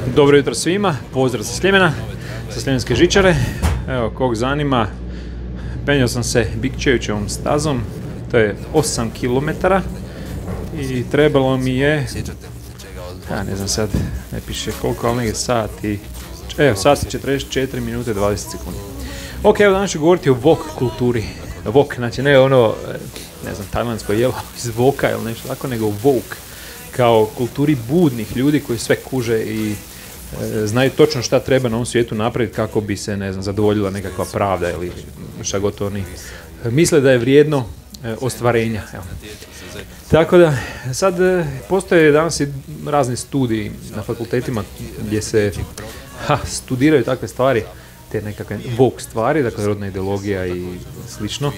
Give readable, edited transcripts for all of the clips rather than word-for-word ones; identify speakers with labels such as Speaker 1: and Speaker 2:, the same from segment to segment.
Speaker 1: Dobro jutro svima, pozdrav sa Sljemena, sa Sljemenske žičare. Evo, kog zanima, penjao sam se Bikčevićevom stazom, to je 8 km i trebalo mi je, ja ne znam sad, ne piše koliko, ali negdje sat i 44 minute 20 sekundi. Ok, evo danas ću govoriti o wok kulturi. Wok, znači ne ono, ne znam, tajlandsko jelo iz voka ili nešto tako, nego wok. Kao kulturi budnih ljudi koji sve kuže i znaju točno šta treba na ovom svijetu napraviti kako bi se, ne znam, zadovoljila nekakva pravda ili šta god oni misle da je vrijedno ostvarenja. Evo. Tako da, sad postoje danas i razni studiji na fakultetima gdje se studiraju takve stvari, te nekakve woke stvari, dakle rodna ideologija i slično.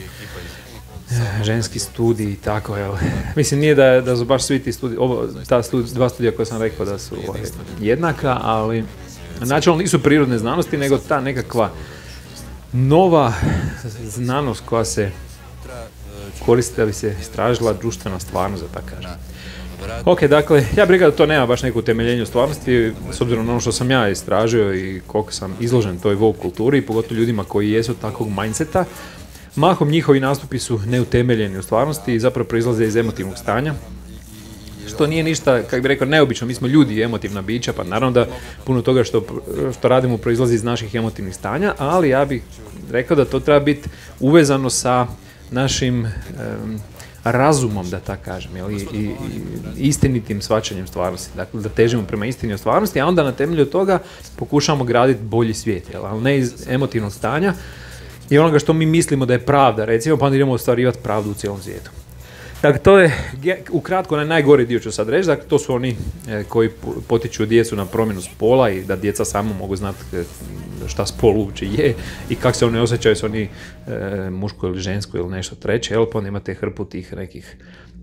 Speaker 1: Ženski studij i tako, jel. Mislim, nije da su baš svi ti studiji, dva studija koja sam rekao da su jednaka, ali načelno nisu prirodne znanosti, nego ta nekakva nova znanost koja se koristi da bi se istražila društvena stvarnost, da tako kažem. Ok, dakle, ja bih rekao da to nema baš neko utemeljenje u stvarnosti, s obzirom na ono što sam ja istražio i koliko sam izložen toj woke kulturi, pogotovo ljudima koji jesu takvog mindseta. Mahom njihovi nastupi su neutemeljeni u stvarnosti i zapravo proizlaze iz emotivnog stanja, što nije ništa, kako bih rekao, neobično. Mi smo ljudi i emotivna bića, pa naravno da puno toga što radimo proizlazi iz naših emotivnih stanja, ali ja bih rekao da to treba biti uvezano sa našim razumom, da tako kažem, i istinitim shvaćanjem stvarnosti. Dakle, da težimo prema istini o stvarnosti, a onda na temelju toga pokušamo graditi bolji svijet, ali ne iz emotivnog stanja i onoga što mi mislimo da je pravda, recimo, pa onda idemo ostvarivati pravdu u cijelom svijetu. Dakle, to je ukratko najgori dio ću sad reći, dakle, to su oni koji potiču djecu na promjenu spola i da djeca samo mogu znati šta spol uopće je i kako se oni osjećaju, su oni muško ili žensko ili nešto treće, pa onda imate hrpu tih nekih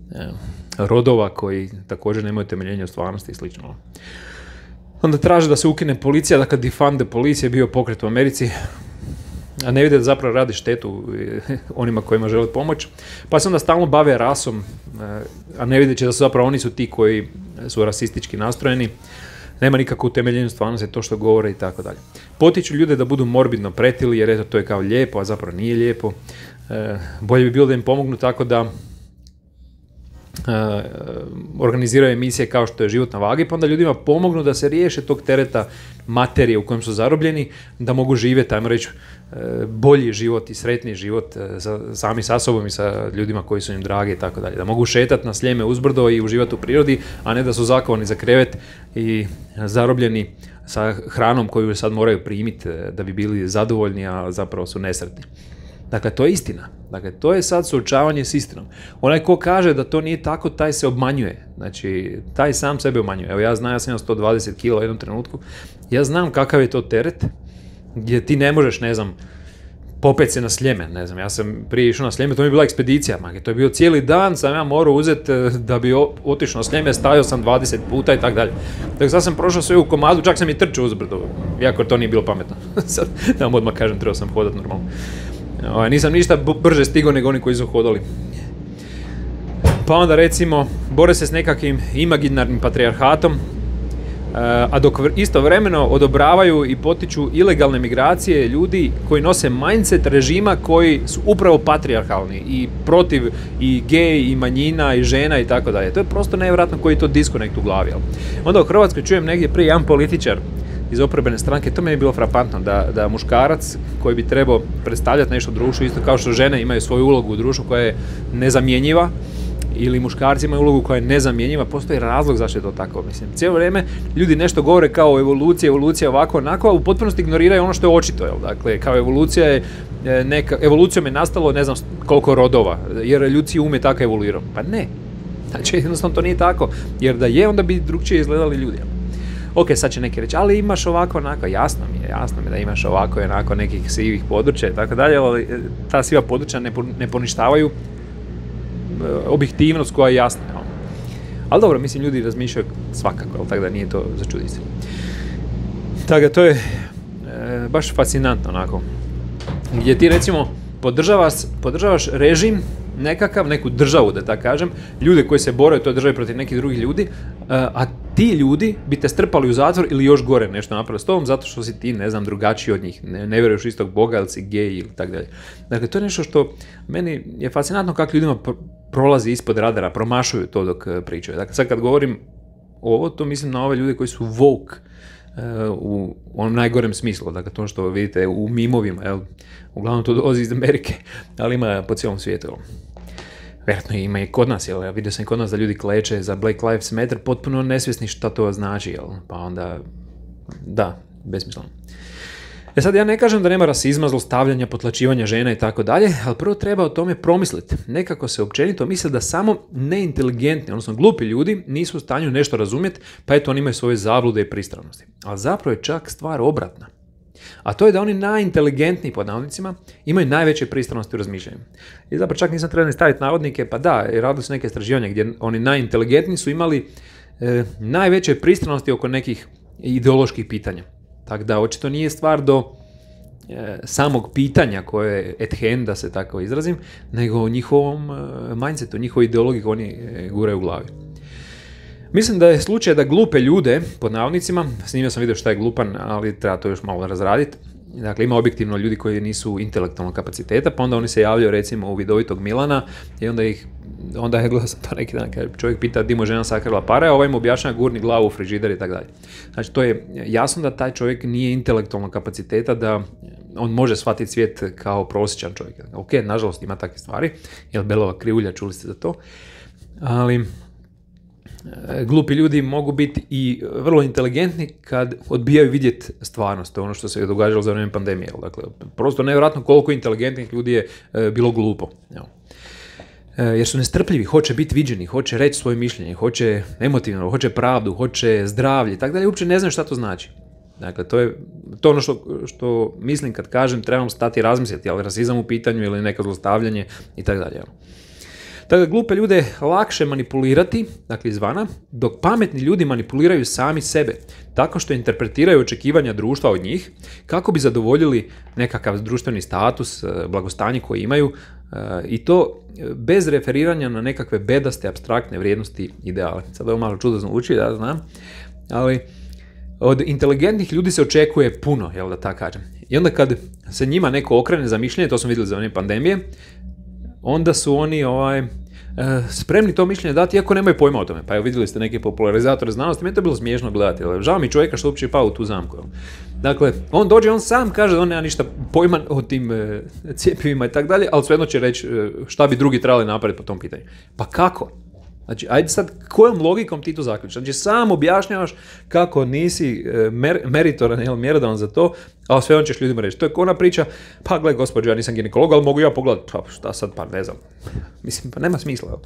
Speaker 1: rodova koji također nemaju temeljenja u stvarnosti i slično. Onda traže da se ukine policija, dakle defund the police je bio pokret u Americi, a ne vide da zapravo radi štetu onima kojima žele pomoć, pa se onda stalno bave rasom, a ne videći da su zapravo oni su ti koji su rasistički nastrojeni, nema nikakvu utemeljenju stvarnosti to što govore i tako dalje. Potiču ljude da budu morbidno pretili jer eto to je kao lijepo, a zapravo nije lijepo. Bolje bi bilo da im pomognu tako da organiziraju emisije kao što je Život na vagi, pa onda ljudima pomognu da se riješe tog tereta materije u kojem su zarobljeni, da mogu živjeti, ajmo reći, bolji život i sretniji život sami sa sobom i sa ljudima koji su im dragi i tako dalje. Da mogu šetati na Sljeme uzbrdo i uživati u prirodi, a ne da su zakovani za krevet i zarobljeni sa hranom koju sad moraju primiti da bi bili zadovoljni, a zapravo su nesretni. Dakle, to je istina. Dakle, to je sad suočavanje s istinom. Onaj ko kaže da to nije tako, taj se obmanjuje. Znači, taj sam sebe obmanjuje. Evo, ja znam, ja sam imao 120 kg u jednom trenutku. Ja znam kakav je to teret, gdje ti ne možeš, ne znam, popet se na Sljeme, ne znam, ja sam prije išao na Sljeme, to mi je bila ekspedicija, to je bio cijeli dan, sam ja morao uzeti da bi otišao na Sljeme, stavio sam 20 puta i tako dalje. Dakle, sad sam prošao sve u komadu, čak sam i trčao uzbrdo, iako to nije bilo pametno. Sad, da vam odmah kažem, trebao sam hodati normalno. Nisam ništa brže stigao nego oni koji su hodali. Pa onda recimo, bore se s nekakvim imaginarnim patrijarhatom, a dok istovremeno odobravaju i potiču ilegalne migracije ljudi koji nose mindset režima koji su upravo patrijarhalni i protiv i gej i manjina i žena i tako dalje. To je prosto nevjerojatno koji je to diskonekt u glavi. Onda u Hrvatskoj čujem negdje prije jedan političar iz oporbene stranke, to mi je bilo frapantno, da muškarac koji bi trebao predstavljati nešto u društvu, isto kao što žene imaju svoju ulogu u društvu koja je nezamjenjiva, ili muškarci imaju ulogu koja je nezamjenjiva, postoji razlog zašto je to tako. Mislim, cijelo vrijeme ljudi nešto govore kao evolucija ovako, onako, a u potpunosti ignoriraju ono što je očito. Dakle, kao evolucijom je nastalo ne znam koliko rodova, jer ljudski um je tako evoluirao. Pa ne, znači jednostavno to nije tako, jer da je, onda bi drugčije izgledali ljudi. Ok, sad će neki reći, ali imaš ovako, onako, jasno mi je da imaš ovako i onako nekih sivih područja i tako dalje, ali ta siva područja ne poništavaju objektivnost koja je jasna. Ali dobro, mislim, ljudi razmišljaju svakako, tako da nije to za čuditi se. Tako da to je baš fascinantno, onako, gdje ti recimo podržavaš režim nekakav, neku državu, da tako kažem, ljude koji se bore u toj državi protiv nekih drugih ljudi, a ti ljudi bi te strpali u zatvor ili još gore nešto napravili s tobom zato što si ti, ne znam, drugačiji od njih, ne vjeruješ u istog Boga ili si gej ili tako dalje. Dakle, to je nešto što meni je fascinantno kako ljudima prolazi ispod radara, promašuju to dok pričaju. Dakle, sad kad govorim ovo, to mislim na ove ljude koji su woke u onom najgorem smislu, dakle to što vidite u mimovima, jel? Uglavnom to dolazi iz Amerike, ali ima po cijelom svijetu. Jel? Vjerojatno ima i kod nas, jel? Ja vidio sam i kod nas da ljudi kleče za Black Lives Matter, potpuno nesvjesni šta to znači, jel? Pa onda, da, besmisleno. Sad ja ne kažem da nema rasizma, zlostavljanja, potlačivanja žena i tako dalje, ali prvo treba o tome promisliti. Nekako se općenito misle da samo neinteligentni, odnosno glupi ljudi nisu u stanju nešto razumjeti, pa eto oni imaju svoje zablude i pristranosti. Ali zapravo je čak stvar obratna. A to je da oni najinteligentniji, pod navodnicima, imaju najveće pristranosti u razmišljanju. I zapravo čak nisam trebao ni staviti navodnike, pa da, radili su neke istraživanja gdje oni najinteligentniji su imali najveće pristranosti oko nekih ideoloških pitanja. Tako da očito nije stvar do samog pitanja koje je at hand, da se tako izrazim, nego o njihovom mindsetu, njihovoj ideologiji koju oni guraju u glavi. Mislim da je slučaj da glupe ljude, pod navodnicima, snimio sam video šta je glupan, ali treba to još malo razraditi. Dakle, ima objektivno ljudi koji nisu intelektualnog kapaciteta, pa onda oni se javljaju recimo u vidovitog Milana i onda je gledao sam to neki dan, kad čovjek pita di mu žena sakrila pare, a ovaj mu objašnjava gurni glavu u frižider i tako dalje. Znači, to je jasno da taj čovjek nije intelektualnog kapaciteta, da on može shvatiti svijet kao prosječan čovjek. Ok, nažalost ima takve stvari, jer Belova krivulja, čuli ste za to, ali glupi ljudi mogu biti i vrlo inteligentni kad odbijaju vidjeti stvarnost, to je ono što se je događalo za vrijeme pandemije. Dakle, prosto nevjerojatno koliko inteligentnih ljudi je bilo glupo. Jer su nestrpljivi, hoće biti viđeni, hoće reći svoje mišljenje, hoće emotivno, hoće pravdu, hoće zdravlje i tako dalje, uopće ne znaju šta to znači. Dakle, to je to ono što mislim kad kažem trebamo stati razmisliti, ali rasizam u pitanju ili neko zlostavljanje i tako dalje. Tako da glupe ljude lakše manipulirati, dakle izvana, dok pametni ljudi manipuliraju sami sebe, tako što interpretiraju očekivanja društva od njih, kako bi zadovoljili nekakav društveni status, blagostanje koje imaju, i to bez referiranja na nekakve bedaste, apstraktne vrijednosti ideale. Sad ovo malo čudno zvuči, ja znam, ali od inteligentnih ljudi se očekuje puno, jel da tako kažem. I onda kad se njima neko okrene za mišljenje, to smo vidjeli za vrijeme pandemije, onda su oni spremni to mišljenje dati, iako nemaju pojma o tome. Pa evo, vidjeli ste neke popularizatore znanosti, meni to je bilo smiješno gledati. Žao mi čovjeka što uopće pao u tu zamku. Dakle, on dođe, on sam kaže da on nema ništa pojma o tim cjepivima i tako dalje, ali svejedno će reći šta bi drugi trebali napraviti po tom pitanju. Pa kako? Znači, ajde sad, kojom logikom ti to zaključiš? Znači, sam objašnjavaš kako nisi meritoran ili mjerodavan za to, a sve on ćeš ljudima reći. To je ona priča, pa gledaj gospođo, ja nisam ginekolog, ali mogu ja pogledati. Pa šta sad, pa ne znam. Mislim, pa nema smisla.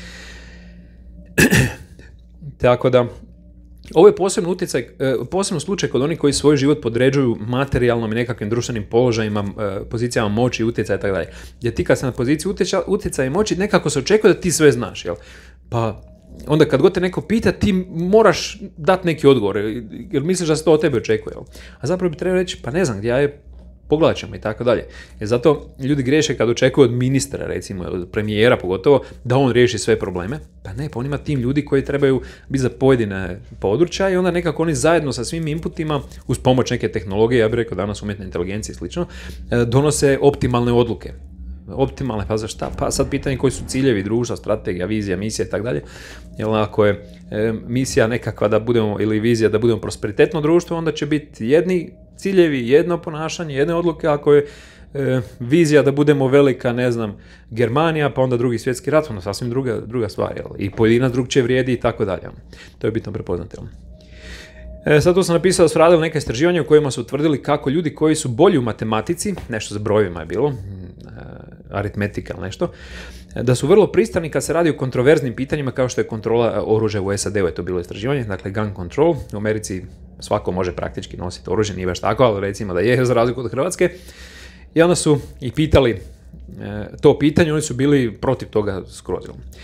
Speaker 1: Tako da, ovo je posebno slučaj kod onih koji svoj život podređuju materijalnom i nekakvim društvenim položajima, pozicijama moći, utjecaja i tako dalje. Jer ti kad se na poziciji utjecaja i moći, nekako se očekuje da ti sve znaš, jel? Pa onda kad god te neko pita, ti moraš dati neki odgovor, jer misliš da se to od tebe očekuje, jel? A zapravo bi trebalo reći, pa ne znam, gdje je, pogledat ćemo i tako dalje. Jer zato ljudi griješe kad očekuju od ministra, recimo, od premijera pogotovo, da on riješi sve probleme. Pa ne, pa on ima tim ljudi koji trebaju biti za pojedine područja i onda nekako oni zajedno sa svim inputima, uz pomoć neke tehnologije, ja bih rekao danas umjetne inteligencije i slično, donose optimalne odluke. Optimalne, pa za šta? Pa sad pitanje koji su ciljevi društva, strategija, vizija, misija i tako dalje. Jer ako je misija nekakva da budemo, ili vizija da budemo prosperitetno društvo, onda će biti jedni ciljevi, jedno ponašanje, jedne odluke. Ako je vizija da budemo velika, ne znam, Germanija, pa onda drugi svjetski rat, onda sasvim druga stvar. Jel? I pojedinac drugčije vrijedi i tako dalje. To je bitno prepoznati. Sad tu sam napisao da su radili neka istraživanja u kojima su utvrdili kako ljudi koji su bolji u matematici, nešto za brojevima je bilo, aritmetika ili nešto, da su vrlo pristrani kad se radi o kontroverznim pitanjima kao što je kontrola oružja u SAD-u, je to bilo istraživanje, dakle gun control, u Americi svako može praktički nositi oružje, nije baš tako, ali recimo da je za razliku od Hrvatske. I onda su i pitali to pitanje, oni su bili protiv toga skroz.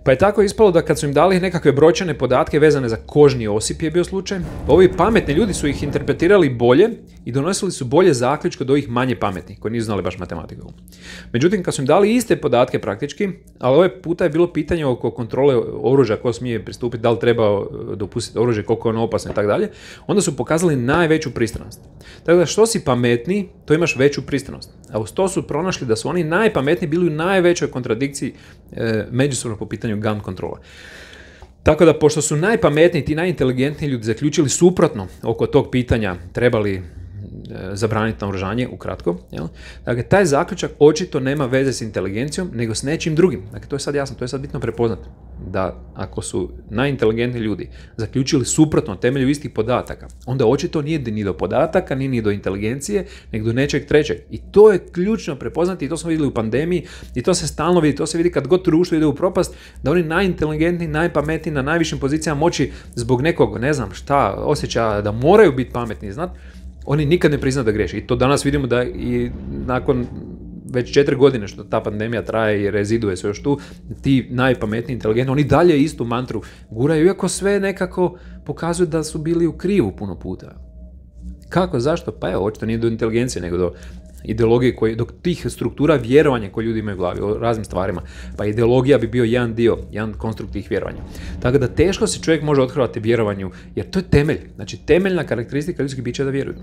Speaker 1: Pa je tako ispalo da kad su im dali nekakve brojčane podatke vezane za kožni osip je bio slučaj, ovi pametni ljudi su ih interpretirali bolje i donosili su bolje zaključke od ovih manje pametnih, koji nisu znali baš matematiku. Međutim, kad su im dali iste podatke praktički, ali ovaj puta je bilo pitanje oko kontrole oružja, ko smije pristupiti, da li treba dopustiti oružje, koliko je ono opasno i tako dalje, onda su pokazali najveću pristranost. Tako da što si pametniji, to imaš veću pristranost. A uz to su pronašli da su oni najpametniji bili u najvećoj kontradikciji međusobno po pitanju gun kontrola. Tako da, pošto su najpametniji, ti najinteligentniji ljudi zaključili suprotno oko tog pitanja trebali zabraniti naoružanje, ukratko. Jel? Dakle, taj zaključak očito nema veze s inteligencijom, nego s nečim drugim. Dakle, to je sad jasno, to je sad bitno prepoznati. Da ako su najinteligentniji ljudi zaključili suprotno temelju istih podataka, onda očito nije ni do podataka, ni do inteligencije, nego do nečeg trećeg. I to je ključno prepoznati i to smo vidjeli u pandemiji i to se stalno vidi, to se vidi kad god društvo ide u propast, da oni najinteligentniji, najpametniji na najvišim pozicijama moći zbog nekog, ne znam šta, osjećaja da moraju biti pametni, znate, oni nikad ne priznaju da griješe. I to danas vidimo da i nakon već 4 godine što ta pandemija traje i reziduje se još tu, ti najpametniji, inteligentni, oni dalje istu mantru guraju, iako sve nekako pokazuju da su bili u krivu puno puta. Kako, zašto? Pa evo, očito nije do inteligencije, nego do ideologije, do tih struktura vjerovanja koje ljudi imaju u glavi o raznim stvarima. Pa ideologija bi bio jedan dio, jedan konstrukt tih vjerovanja. Tako da teško se čovjek može othrvati vjerovanju, jer to je temelj. Znači, temeljna karakteristika ljudskih bića je da vjeruju.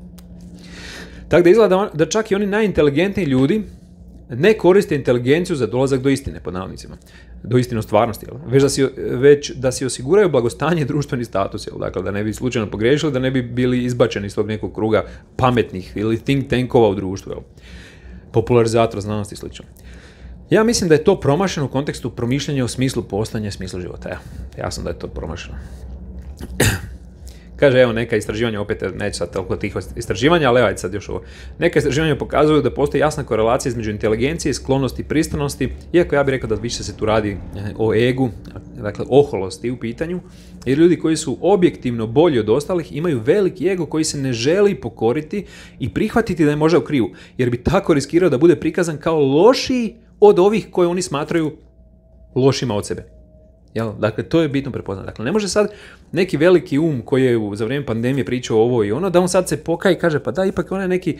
Speaker 1: Tako da izgleda da čak i oni najinteligentniji ljudi ne koriste inteligenciju za dolazak do istine, pod navodnicima, do istine stvarnosti, već da si osiguraju blagostanje, društveni status, dakle da ne bi slučajno pogriješili, da ne bi bili izbačeni iz tog nekog kruga pametnih ili think tankova u društvu, popularizatora znanosti i slično. Ja mislim da je to promašeno u kontekstu promišljanja o smislu postojanja i smislu života. Ja sam da je to promašeno. Kaže, evo, neka istraživanja, opet neće sad toliko tih istraživanja, ali evo sad još ovo. Neka istraživanja pokazuju da postoji jasna korelacija između inteligencije, sklonosti i pristranosti, iako ja bih rekao da više se tu radi o egu, dakle oholosti u pitanju, jer ljudi koji su objektivno bolji od ostalih imaju veliki ego koji se ne želi pokoriti i prihvatiti da je možda u krivu, jer bi tako riskirao da bude prikazan kao lošiji od ovih koje oni smatraju lošima od sebe. Jel? Dakle, to je bitno prepoznati. Dakle, ne može sad neki veliki koji je za vrijeme pandemije pričao ovo i ono, da on sad se pokaje i kaže, pa da, ipak on je neki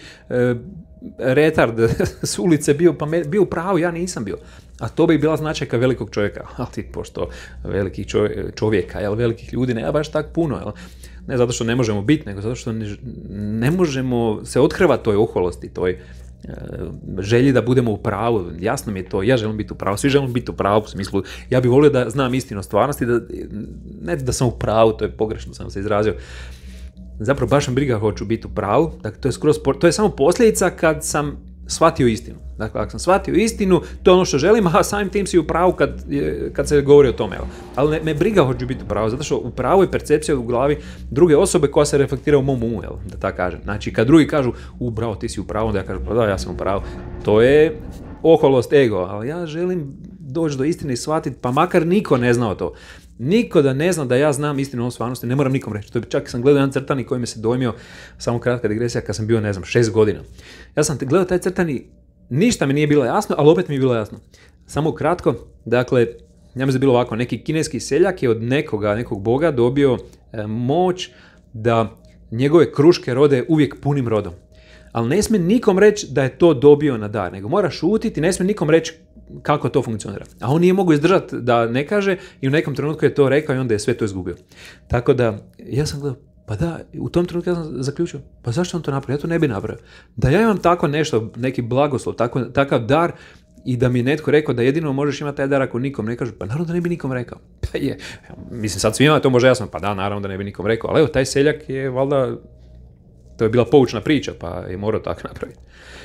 Speaker 1: retard s ulice bio u pravu, ja nisam bio. A to bi bila značajka velikog čovjeka. Ali pošto velikih čovjeka, jel, velikih ljudi nema baš tak puno, jel? Ne zato što ne možemo biti, nego zato što ne možemo se othrvati toj oholosti, toj želji da budemo u pravu. Jasno mi je to, ja želim biti u pravu, svi želimo biti u pravu u smislu, ja bih volio da znam istinu o stvarnosti, ne da sam u pravu, to je pogrešno sam se izrazio. Zapravo baš me briga, hoću biti u pravu, dakle to je samo posljedica kad sam shvatio istinu. Dakle, ako sam shvatio istinu, to je ono što želim, a samim tim si u pravu kad se govori o tome. Ali me briga, hoću biti u pravu, zato što u pravu je percepcija u glavi druge osobe koja se reflektira u mom umu, da tako kažem. Znači, kad drugi kažu, bravo, ti si u pravu, onda ja kažem, pa da, ja sam u pravu. To je oholost ego, ali ja želim doći do istine i shvatiti, pa makar niko ne znao to. Niko da ne zna da ja znam istinu o stvarnosti, ne moram nikom reći. To je, čak sam gledao jedan crtani koji me se dojmio, samo kratka digresija, kad sam bio, 6 godina. Ja sam gledao taj crtani, ništa mi nije bilo jasno, ali opet mi je bilo jasno. Samo kratko, dakle, ja mislim da je bilo ovako, neki kineski seljak je od nekog boga dobio moć da njegove kruške rode uvijek punim rodom. Ali ne smije nikom reći da je to dobio na dar, nego mora šutiti, ne smije nikom reći kako to funkcionira. A on nije mogao izdržati da ne kaže i u nekom trenutku je to rekao i onda je sve to izgubio. Tako da, ja sam gledao, pa da, u tom trenutku ja sam zaključio, pa zašto on to napravio? Ja to ne bi napravio. Da ja imam tako nešto, neki blagoslov, takav dar i da mi je netko rekao da jedino možeš imati taj dar ako nikom ne kaže, pa naravno da ne bi nikom rekao. Pa je, mislim sad svima to može jasno, pa da, naravno da ne bi nikom rekao, ali evo, taj seljak je valjda, to je bila poučna priča, pa je morao tako napraviti.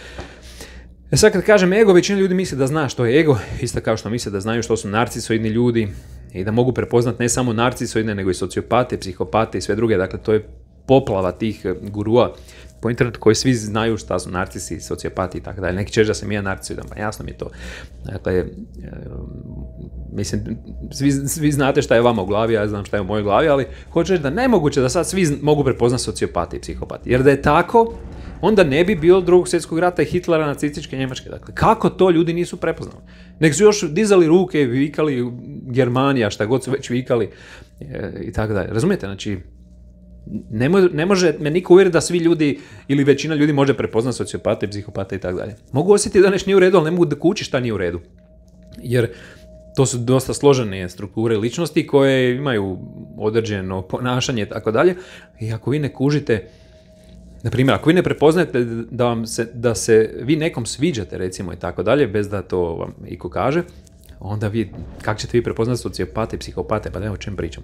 Speaker 1: Sad kad kažem ego, većina ljudi misli da zna što je ego, isto kao što misle da znaju što su narcisoidni ljudi i da mogu prepoznati ne samo narcisoidne, nego i sociopate, psihopate i sve druge. Dakle, to je poplava tih gurua po internetu koji svi znaju šta su narcisi, sociopati i tako dalje. Neki će reći da sam ja narcisoidan, pa jasno mi je to. Dakle, mislim, svi znate šta je vama u glavi, ja znam šta je u mojoj glavi, ali hoću reći da nemoguće da sad svi mogu prepoznati sociopati i psihopati. Jer da je tako, onda ne bi bilo Drugog svjetskog rata i Hitlera, nacističke Njemačke. Dakle, kako to ljudi nisu prepoznali? Nek su još dizali ruke i vikali Germanija, šta god su već vikali i tako dalje. Razumijete? Znači, ne može me niko uvjeriti da svi ljudi ili većina ljudi može prepoznati sociopate, psihopate i tako dalje. Mogu osjetiti da nešto nije u redu, ali ne mogu da kući šta nije u redu. Jer to su dosta složene strukture ličnosti koje imaju određeno ponašanje i tako dalje. I ako vi ne kužite, na primjer, ako vi ne prepoznajete da se vi nekom sviđate, recimo, i tako dalje, bez da to vam iko kaže, onda vi, kako ćete vi prepoznati sociopate i psihopate, pa ne o čem pričam.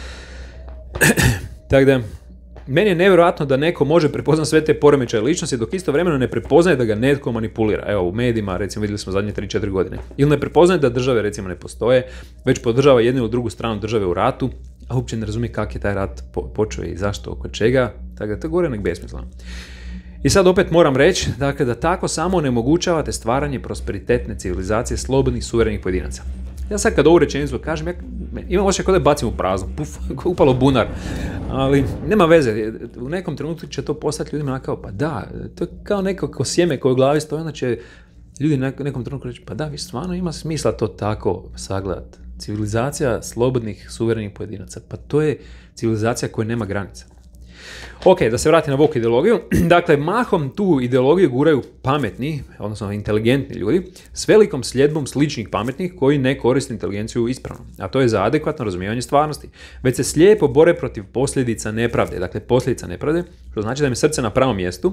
Speaker 1: Tako da, meni je nevjerojatno da neko može prepoznati sve te poremećaje ličnosti, dok istovremeno ne prepoznaje da ga netko manipulira. Evo, u medijima, recimo, vidjeli smo zadnje 3-4 godine. Ili ne prepoznaje da države, recimo, ne postoje, već podržava jednu ili drugu stranu države u ratu, a uopće ne razumije kako je taj rat počeo i zašto, oko čega, tako da to gore nek besmisleno. I sad opet moram reći, dakle, da tako samo onemogućavate stvaranje prosperitetne civilizacije slobodnih, suverenih pojedinaca. Ja sad kad ovu rečenicu kažem, imam osjećaj kao da bacim u prazno, upalo bunar, ali nema veze, u nekom trenutku će to postati ljudima kao, pa da, to je kao neko sjeme koje u glavi stoji, onda će ljudi u nekom trenutku reći, pa da, vi stvarno ima smisla to tako sagledati. Civilizacija slobodnih, suverenih pojedinaca, pa to je civilizacija koja nema granica. Ok, da se vrati na woke ideologiju. Dakle, mahom tu ideologiju guraju pametni, odnosno inteligentni ljudi, s velikom sljedbom sličnih pametnih koji ne koriste inteligenciju ispravno. A to je za adekvatno razumijevanje stvarnosti. Već se slijepo bore protiv posljedica nepravde. Dakle, posljedica nepravde, što znači da im je srce na pravom mjestu.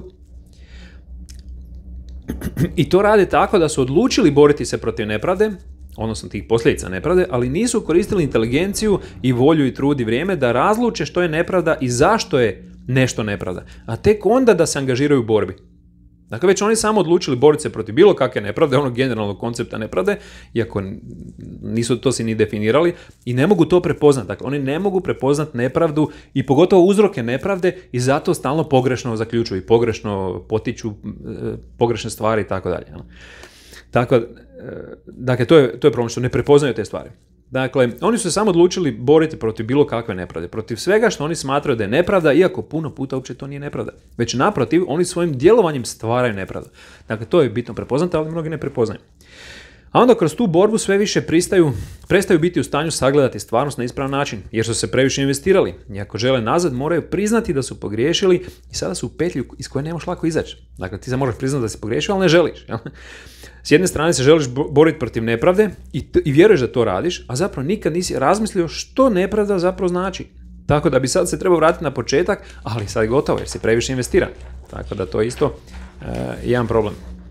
Speaker 1: I to rade tako da su odlučili boriti se protiv nepravde, odnosno tih posljedica nepravde, ali nisu koristili inteligenciju i volju i trud i vrijeme da razluče što je nepravda i zašto je nešto nepravda, a tek onda da se angažiraju u borbi. Dakle, već oni samo odlučili boriti se protiv bilo kakve nepravde, onog generalnog koncepta nepravde, iako nisu to si ni definirali i ne mogu to prepoznati. Dakle, oni ne mogu prepoznati nepravdu i pogotovo uzroke nepravde i zato stalno pogrešno zaključuju i pogrešno potiču pogrešne stvari i tako dalje. Tako, dakle, to je problem što ne prepoznaju te stvari. Dakle, oni su se samo odlučili boriti protiv bilo kakve nepravde, protiv svega što oni smatraju da je nepravda, iako puno puta uopće to nije nepravda. Već naprotiv, oni svojim djelovanjem stvaraju nepravdu. Dakle, to je bitno prepoznati, ali mnogi ne prepoznaju. A onda kroz tu borbu sve više prestaju biti u stanju sagledati stvarnost na ispravan način, jer su se previše investirali. I ako žele nazad, moraju priznati da su pogriješili i sada su u petlju iz koje ne možeš lako izaći. Dakle, ti se moraš priznati da si pogriješio, ali ne želiš. Jel? S jedne strane se želiš boriti protiv nepravde i vjeruješ da to radiš, a zapravo nikad nisi razmislio što nepravda zapravo znači. Tako da bi sad se trebao vratiti na početak, ali sad je gotovo jer si previše investiran. Tako da to je isto jedan problem.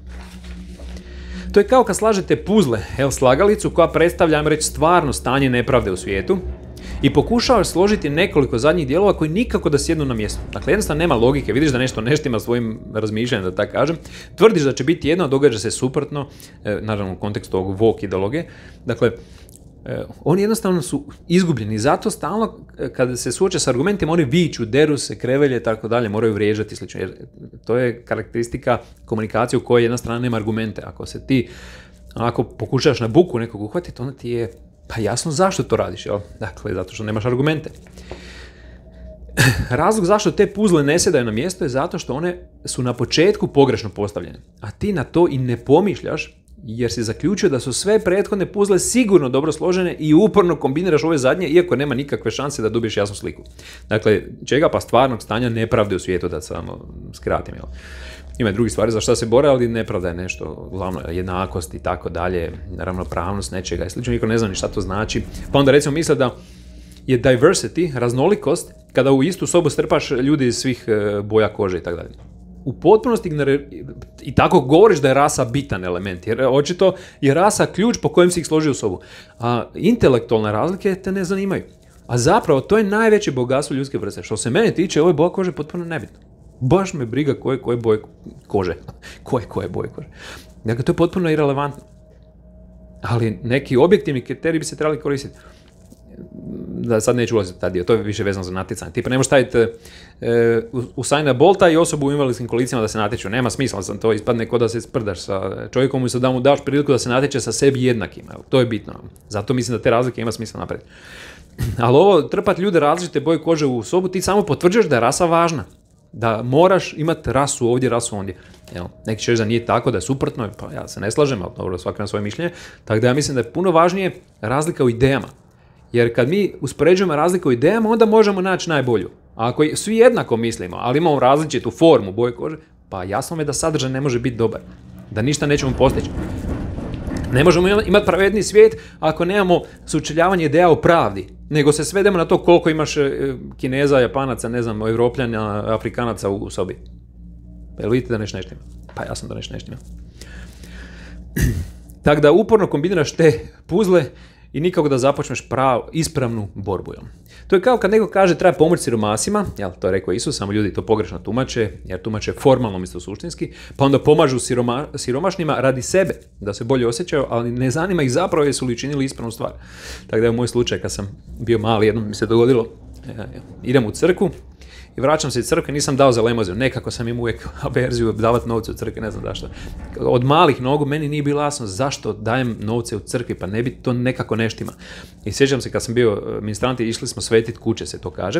Speaker 1: To je kao kad slažete puzle, slagalicu koja predstavlja, ajmo reći, stvarno stanje nepravde u svijetu i pokušavaš složiti nekoliko zadnjih dijelova koji nikako da sjednu na mjesto. Dakle, jednostavno nema logike, vidiš da nešto neštima svojim razmišljanjem, da tako kažem, tvrdiš da će biti jedno, a događa se suprotno, naravno u kontekstu ovog woke ideologije. Dakle, oni jednostavno su izgubljeni, zato stalno kada se suoče s argumentima oni viču, deru se, krevelje i tako dalje, moraju vrijeđati slično, jer to je karakteristika komunikacije u kojoj jedna strana nema argumente. Ako pokušaš na buku nekog uhvatiti, onda ti je pa jasno zašto to radiš, jel? Dakle, zato što nemaš argumente. Razlog zašto te puzle ne sjedaju na mjesto je zato što one su na početku pogrešno postavljene, a ti na to i ne pomišljaš, jer si zaključio da su sve prethodne puzle sigurno dobro složene i uporno kombiniraš ove zadnje, iako nema nikakve šanse da dobiješ jasnu sliku. Dakle, čega pa stvarnog stanja nepravde u svijetu, da samo skratim, jel? Ima i drugi stvari za šta se bore, ali nepravda je nešto, glavno jednakost i tako dalje, ravnopravnost nečega i slično, niko ne zna ni šta to znači. Pa onda recimo misle da je diversity, raznolikost, kada u istu sobu strpaš ljudi iz svih boja kože i tako dalje. U potpunosti i tako govoriš da je rasa bitan element, jer očito je rasa ključ po kojem si ih složio u sobu. A intelektualne razlike te ne zanimaju. A zapravo to je najveće bogatstvo ljudske vrste. Što se mene tiče, ovo je boja kože potpuno nebitno. Baš me briga koje boje kože. Koje boje kože. Dakle, to je potpuno irelevantno. Ali neki objektivni kriteriji bi se trebali koristiti. Da sad neću ulaziti u taj dio, to je više vezano za natjecanje. Tipa ne možeš staviti Usaina Bolta i osobu u invalidskim kolicima da se natječu. Nema smisla, sam to ispadne ko da se sprdaš sa čovjekom i da mu daš priliku da se natječe sa sebi jednakim. To je bitno. Zato mislim da te razlike ima smisla napraviti. Ali ovo, trpati ljude različite boje kože u sobu, ti samo potvrđuješ da je rasa važna. Da moraš imati rasu ovdje, rasu ondje. Evo, neki će reći da nije tako, da je suprotno, pa ja se ne slažem, ali dobro, svaki na svoje mišljenje. Tako da ja mislim da je puno važnije razlika u idejama. Jer kad mi uspoređujemo razliku u idejama, onda možemo naći najbolju. A ako svi jednako mislimo, ali imamo različitu formu, boje kože, pa jasno mi je da sadržaj ne može biti dobar. Da ništa nećemo postići. Ne možemo imati pravedni svijet ako nemamo sučeljavanje ideja o pravdi, nego se svedemo na to koliko imaš Kineza, Japanaca, ne znam, Evropljana, Afrikanaca u sobi. Jel vidite da nešto štima? Pa jasno da nešto štima. Tako da uporno kombiniraš te puzle i nikako da započneš ispravnu borbu. To je kao kad neko kaže treba pomoći siromasima, jel, to je rekao Isus, samo ljudi to pogrešno tumače, jer tumače formalno umjesto suštinski, pa onda pomažu siromašnima radi sebe, da se bolje osjećaju, ali ne zanima ih zapravo jesu li učinili ispravnu stvar. Tako da je u moj slučaj, kad sam bio mali, jednom mi se dogodilo, idem u crkvu i vraćam se iz crkve, nisam dao za lemoziju, nekako sam im uvijek averziju davati novce u crkvi, ne znam zašto. Od malih nogu meni nije bilo jasno zašto dajem novce u crkvi, pa ne bi to nekako neštima. I sjećam se kad sam bio ministranti, išli smo svetiti kuće, se to kaže.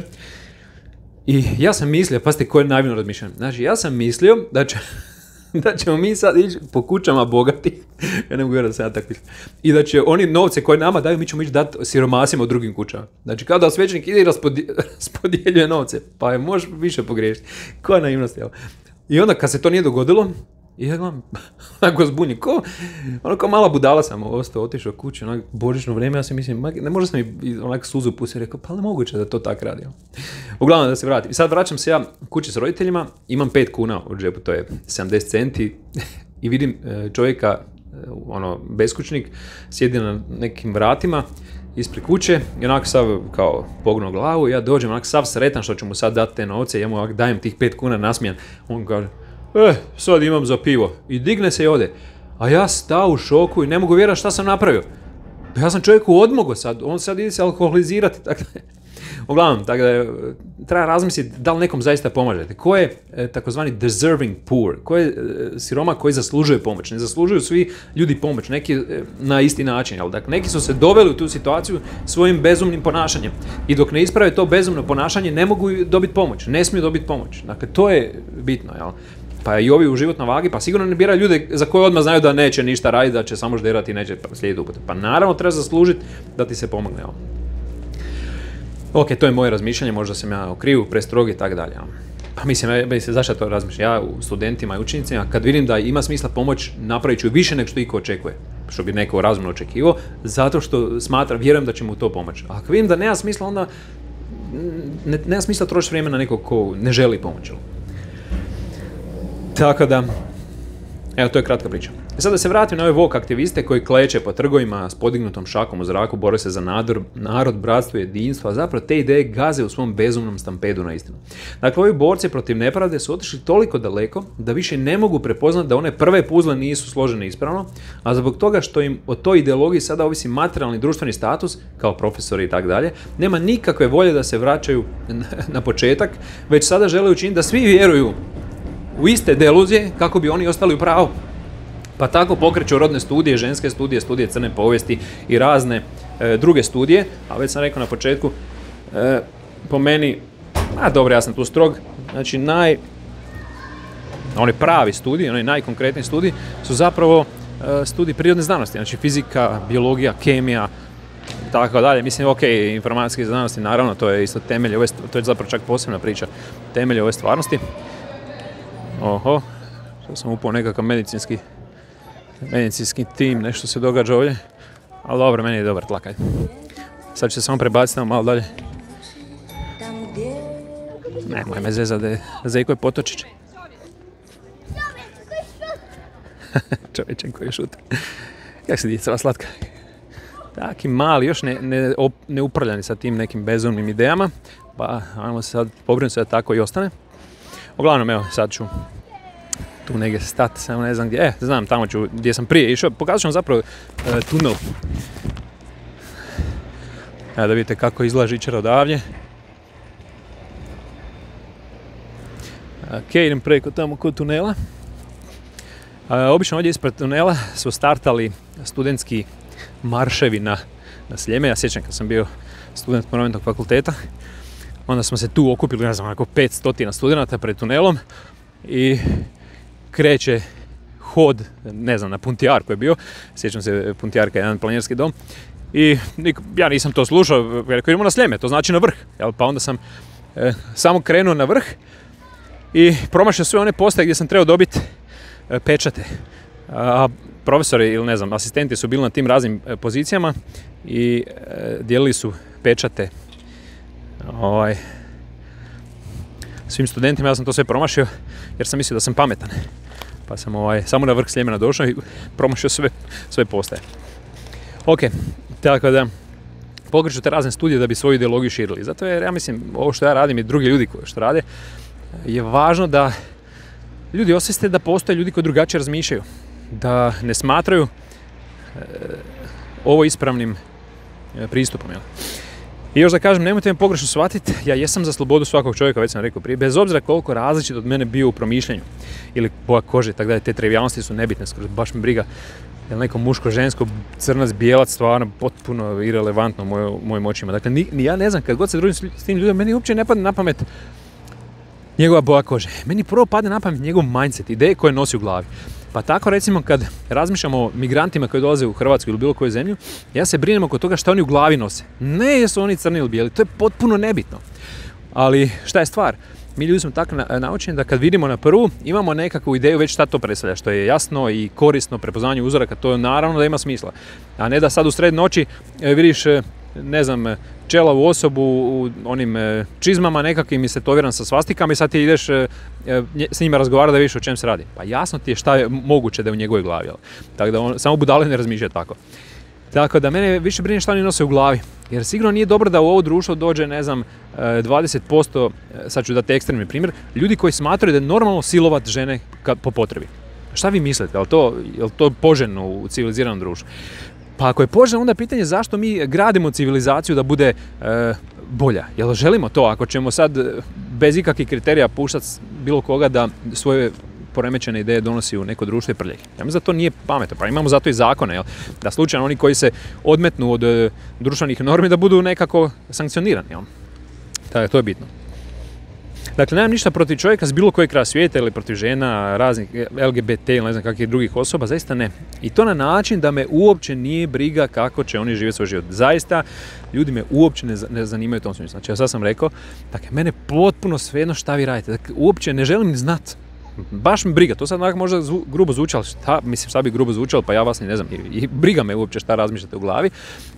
Speaker 1: I ja sam mislio, pazite koje je naivno razmišljanje, znači ja sam mislio da ćemo mi sad ići po kućama bogati, ja ne mogu vjerati da sam ja tako mislio, i da će oni novce koje nama daju, mi ćemo ići dati siromasima u drugim kućama. Znači kao da svećenik ide i raspodjeljuje novce, pa je možeš više pogriješiti. Koja naivnost, evo. I onda kad se to nije dogodilo, i ja gledam, onako zbunjen, kao mala budala sam otišao kući, onako božićno vrijeme, ja si mislim, ne može sam mi onako suzu pustiti, rekao, pa ne moguće da to tako radi. Uglavnom da se vratim. I sad vraćam se ja kući s roditeljima, imam 5 kuna u džepu, to je 70 centi, i vidim čovjeka, beskućnik, sjedi na nekim vratima ispred kuće i onako sav kao pognuo glavu, ja dođem onako sav sretan što ću mu sad dati te novce, ja mu ovako dajem tih 5 kuna nasmijan, on kaže, sad imam za pivo. I digne se i ode. A ja stao u šoku i ne mogu vjerovati šta sam napravio. Ja sam čovjeku odmogao sad, on sad ide se alkoholizirati. Uglavnom, tako da treba razmisliti da li nekom zaista pomažete. Ko je takozvani deserving poor? Ko je siroma koji zaslužuje pomoć? Ne zaslužuju svi ljudi pomoć, neki na isti način. Jel? Dakle, neki su se doveli u tu situaciju svojim bezumnim ponašanjem. I dok ne isprave to bezumno ponašanje, ne mogu dobiti pomoć, ne smiju dobiti pomoć. Dakle, to je bitno, jel? Pa i ovi u životnoj vagi, pa sigurno ne biraju ljude za koje odmah znaju da neće ništa raditi, da će samo žderati i neće slijediti upute. Pa naravno treba zaslužiti da ti se pomogne. Jel? Ok, to je moje razmišljanje, možda sam ja u krivu, prestrog i tako dalje. Pa mislim, zašto to razmišljam? Ja u studentima i učenicima, kad vidim da ima smisla pomoć, napravit ću više nego što iko očekuje. Što bi neko razumno očekivao, zato što vjerujem da će mu to pomoći. A ako vidim da nema smisla, onda nema smisla trošiti vrijeme na nekog ko ne želi pomoći. Tako da, evo, to je kratka priča. I sad da se vratim na ove woke aktiviste koji kleče po trgovima s podignutom šakom u zraku, bore se za narod, bratstvo i jedinstvo, a zapravo te ideje gaze u svom bezumnom stampedu na istinu. Dakle, ovi borci protiv nepravde su otišli toliko daleko da više ne mogu prepoznati da one prve puzle nisu složene ispravno, a zbog toga što im o toj ideologiji sada ovisi materijalni društveni status, kao profesori i tako dalje, nema nikakve volje da se vraćaju na početak, već sada žele učiniti da svi vjeruju u iste deluzije kako bi oni ostali u pravu. Pa tako pokreću rodne studije, ženske studije, studije crne povijesti i razne druge studije, a već sam rekao na početku, po meni, dobro, ja sam tu strog, znači oni pravi studiji, oni najkonkretniji studiji su zapravo studiji prirodne znanosti, znači fizika, biologija, kemija, tako dalje. Mislim, ok, informacijske znanosti, naravno, to je isto temelj, to je zapravo čak posebna priča, temelj ove stvarnosti. Oho, to sam upao nekakav medicinski tim, nešto se događa ovdje, ali dobro, meni je dobar tlakaj. Sad ću se samo prebaciti malo dalje. Nemoj me zezati da je Zejko je potočić. Čovječen koji šuta. Kako se djeca slatka? Taki mali, još ne uprljani sa tim nekim bezumnim idejama, pa ajmo se sad pobrinuti se da tako i ostane. Uglavnom, evo, sad ću tu negdje stati, samo ne znam gdje. Znam, tamo ću, gdje sam prije išao. Pokazat ću vam zapravo tunel. Evo da vidite kako izgleda žičara odavdje. Ok, idem preko tamo kod tunela. Obično ovdje ispred tunela su startali studentski marševi na Sljeme. Ja sjećam kad sam bio student Morovitog fakulteta. onda smo se tu okupili, ne znam, 500 studenata pred tunelom i kreće hod, ne znam, na Puntijar koji je bio, sjećam se, Puntijarka je jedan planinarski dom, i ja nisam to slušao, jer idemo na Sljeme, to znači na vrh, jel? Pa onda sam samo krenuo na vrh i promašio sve one postaje gdje sam trebao dobiti pečate. A profesori ili ne znam, asistenti su bili na tim raznim pozicijama i dijelili su pečate svim studentima. Ja sam to sve promašio jer sam mislio da sam pametan. Pa sam samo na vrh Sljemena došao i promašio sve postaje. Ok, tako da pokreću te razne studije da bi svoju ideologiju širili. Zato jer ja mislim, ovo što ja radim i drugi ljudi što rade, je važno da ljudi osvijeste da postoje ljudi koji drugačije razmišljaju. Da ne smatraju ovo ispravnim pristupom. Jel? I još da kažem, nemojte me pogrešno shvatiti, ja jesam za slobodu svakog čovjeka, već sam rekao prije, bez obzira koliko različit od mene bio u promišljanju ili boja kože, tako da te trivijalnosti su nebitne, skoro baš me briga jel neko muško, žensko, crnac, bijelac, stvarno potpuno irelevantno u mojim očima. Dakle, ni ja ne znam, kad god se družim s tim ljudima, meni uopće ne padne na pamet njegova boja kože. Meni prvo padne na pamet njegov mindset, ideje koje nosi u glavi. Pa tako recimo kad razmišljamo o migrantima koji dolaze u Hrvatsku ili bilo koju zemlju, ja se brinem oko toga što oni u glavi nose. Ne jesu oni crni ili bijeli, to je potpuno nebitno. Ali šta je stvar? Mi ljudi smo tako naučeni da kad vidimo na prvu imamo nekakvu ideju već šta to predstavlja, što je jasno i korisno prepoznavanje uzoraka, to naravno da ima smisla. A ne da sad u sred noći vidiš, ne znam, čelavu osobu u onim čizmama nekakvim i tetoviran sa svastikama i sad ti ideš s njima razgovarati da vidiš o čem se radi. Pa jasno ti je šta je moguće da je u njegovoj glavi. Jel? Tako da on samo budale ne razmišlja tako. Tako da mene više brine šta oni nose u glavi. Jer sigurno nije dobro da u ovo društvo dođe, ne znam, 20%, sad ću dati ekstremni primjer, ljudi koji smatraju da je normalno silovat žene po potrebi. Šta vi mislite? Je li to poželjno u civiliziranom društvu? Pa ako je poželjno, onda je pitanje zašto mi gradimo civilizaciju da bude bolja. Jel želimo to? Ako ćemo sad bez ikakvih kriterija puštati bilo koga da svoje poremećene ideje donosi u neko društvo i prljeg. Ja mislim da to nije pametno, pa imamo zato i zakone, jel? Da slučajno oni koji se odmetnu od društvenih normi da budu nekako sankcionirani. Jel? Tako, to je bitno. Dakle, nemam ništa protiv čovjeka s bilo kojeg kraja svijeta ili protiv žena, raznih LGBT ili ne znam kakvih drugih osoba, zaista ne. I to na način da me uopće nije briga kako će oni živjeti svoj život. Zaista, ljudi me uopće ne zanimaju u tom smislu. Znači, ja sad sam rekao, dakle, mene potpuno svejedno šta vi radite. Dakle, uopće ne želim ni znati. Baš mi briga, to sad možda grubo zvučalo, šta bi grubo zvučalo, pa ja vas ni ne znam. I briga me uopće šta razmišljate u glavi.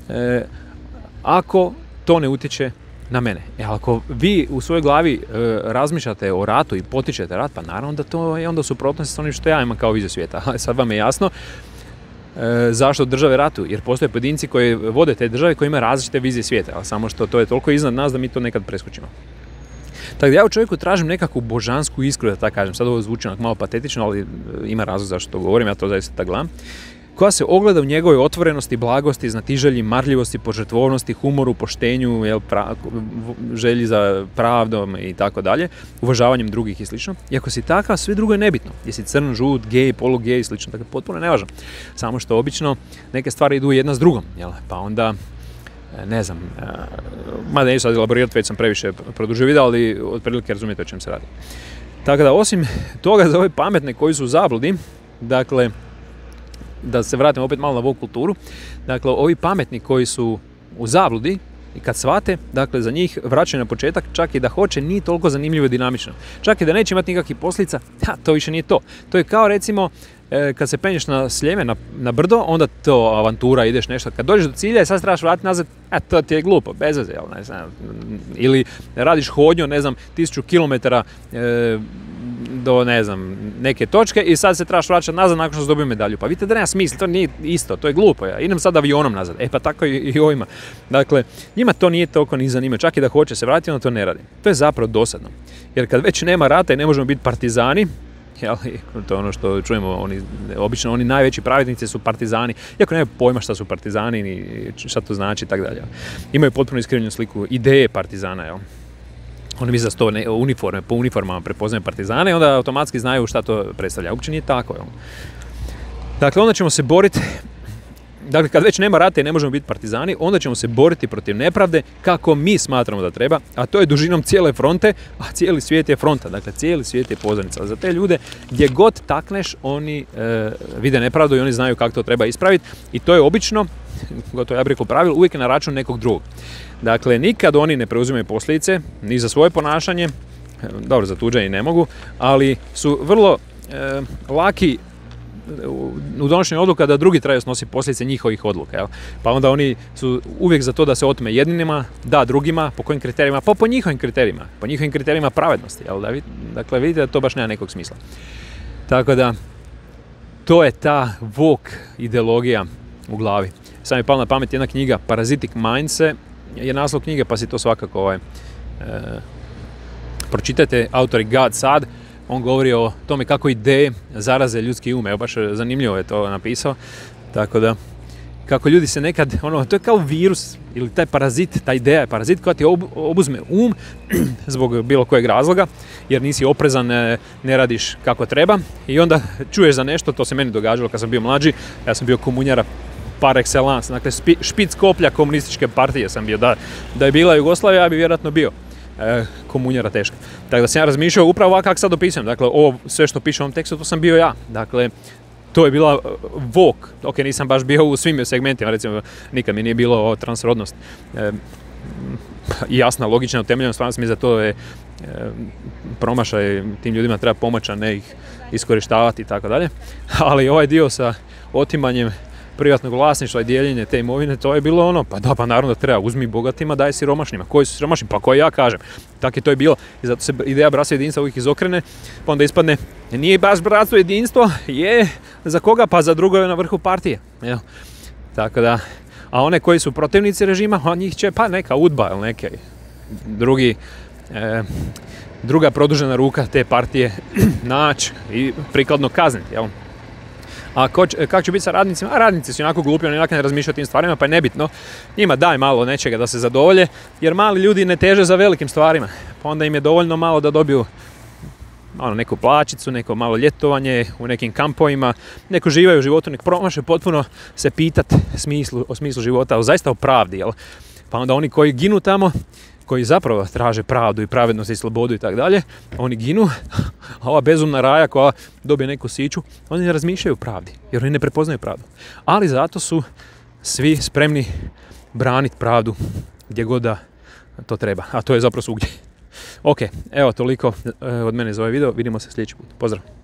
Speaker 1: Ako to ne utječe na mene. Ako vi u svojoj glavi razmišljate o ratu i potičete rat, pa naravno da to je onda suprotnost s onim što ja imam kao viziju svijeta. Ali sad vam je jasno zašto države ratuju, jer postoje pojedinci koji vode te države koji imaju različite vizije svijeta, ali samo što to je toliko iznad nas da mi to nekad preskočimo. Tako da ja u čovjeku tražim nekakvu božansku iskru, da tako kažem. Sad ovo zvuči malo patetično, ali ima razlog zašto to govorim, ja to zaista tako gledam. Koja se ogleda u njegovoj otvorenosti, blagosti, znatiželji, marljivosti, požrtvovnosti, humoru, poštenju, želji za pravdom i tako dalje, uvažavanjem drugih i slično. I ako si takav, sve drugo je nebitno. Jesi crn, žut, gej, polugej i slično, tako potpuno nevažno. Samo što obično neke stvari idu jedna s drugom, jel? Pa onda ne znam, mada neću sad elaborirati, već sam previše produžio video, ali otprilike razumijete o čem se radi. Tako da, osim toga, za ove pametne koji su u zabludi, dakle, da se vratimo opet malo na woke kulturu, dakle, ovi pametni koji su u zabludi, i kad shvate, dakle, za njih vraćanje na početak, čak i da hoće, nije toliko zanimljivo i dinamično. Čak i da neće imati nikakvih posljedica, to više nije to. To je kao, recimo, kad se penješ na Sljeme, na brdo, onda to avantura, ideš nešto. Kad dođeš do cilja i sad trebaš vratiti nazad, to ti je glupo, bez veze, ne znam. Ili radiš hodnju, ne znam, 1000 km do, ne znam, neke točke i sad se trebaš vraćati nazad nakon što si dobio medalju. Pa vidite da nema smisla, to nije isto, to je glupo. Ja. Idem sad avionom nazad, pa tako i ovima. Dakle, njima to nije toliko ni zanima, čak i da hoće se vratiti, onda to ne radi. To je zapravo dosadno. Jer kad već nema rata i ne možemo biti partizani, to je ono što čujemo, obično oni najveći pravednici su partizani, iako nemaju pojma šta su partizani ni šta to znači i tako dalje. Imaju potpuno iskrivljenu sliku ideje partizana, jel? Oni misle da su to uniforme, po uniformama prepoznaju partizane i onda automatski znaju šta to predstavlja. Uopće nije tako, jel? Dakle, onda ćemo se boriti Dakle, kad već nema rata i ne možemo biti partizani, onda ćemo se boriti protiv nepravde kako mi smatramo da treba, a to je dužinom cijele fronte, a cijeli svijet je fronta, dakle cijeli svijet je pozornica. Za te ljude gdje god takneš, oni vide nepravdu i oni znaju kako to treba ispraviti i to je obično, gotovo ja bih rekao pravilo, uvijek na račun nekog drugog. Dakle, nikad oni ne preuzimaju posljedice, ni za svoje ponašanje, dobro, za tuđe i ne mogu, ali su vrlo laki u donošenju odluka da drugi trebaju snositi posljedice njihovih odluka. Jel? Pa onda oni su uvijek za to da se otme jednima, da drugima, po kojim kriterijima? Pa po njihovim kriterijima pravednosti. Jel? Dakle, vidite da to baš nema nekog smisla. Tako da, to je ta woke ideologija u glavi. Sad mi je pala na pamet jedna knjiga, Parasitic Minds je naslov knjige, pa si to svakako pročitajte, autor je Gad Saad. On govori o tome kako ideje zaraze ljudski um. Evo, baš zanimljivo je to napisao. Tako da, kako ljudi se nekad, to je kao virus ili taj parazit, ta ideja je parazit koja ti obuzme um zbog bilo kojeg razloga, jer nisi oprezan, ne radiš kako treba i onda čuješ za nešto, to se meni događalo kad sam bio mlađi, ja sam bio komunjara par excellence, dakle špic koplja komunističke partije sam bio, da je bila Jugoslavija, ja bi vjerojatno bio komunjara teška. Tako da sam ja razmišljao upravo ovako kako sad opisujem. Dakle, ovo sve što piše u ovom tekstu, to sam bio ja. Dakle, to je bila woke. Ok, nisam baš bio u svim segmentima, recimo, nikad mi nije bilo transrodnost. Jasna, logična, utemeljena, stvarno sam za to je promašaj, tim ljudima treba pomoći, a ne ih iskorištavati i tako dalje. Ali ovaj dio sa otimanjem privatnog vlasništva i dijeljenje te imovine, to je bilo pa naravno da treba, uzmi bogatima, daj siromašnima. Koji su siromašni? Pa koji ja kažem. Tako je to je bilo. I zato se ideja bratstva i jedinstva uvijek izokrene, pa onda ispadne, nije baš bratstvo i jedinstvo, je, za koga? Pa za drugove na vrhu partije. Evo. Tako da, a one koji su protivnici režima, a njih će, pa neka UDBA ili neke druga produžena ruka te partije naći i prikladno kazniti, jel? A kako će biti sa radnicima? A radnici su onako glupi, oni onako ne razmišljaju o tim stvarima, pa je nebitno. Njima daj malo nečega da se zadovolje, jer mali ljudi ne teže za velikim stvarima. Pa onda im je dovoljno malo da dobiju neku plaćicu, neko malo ljetovanje u nekim kampovima, neko živaju u životu, nek promaše potpuno se pitati o smislu života, zaista o pravdi. Jel? Pa onda oni koji ginu tamo, koji zapravo traže pravdu i pravednost i slobodu i tako dalje, oni ginu, a ova bezumna raja koja dobije neku siću, oni ne razmišljaju o pravdi, jer oni ne prepoznaju pravdu. Ali zato su svi spremni braniti pravdu gdje god da to treba, a to je zapravo svugdje. Ok, evo toliko od mene za ovaj video, vidimo se sljedeći put. Pozdrav!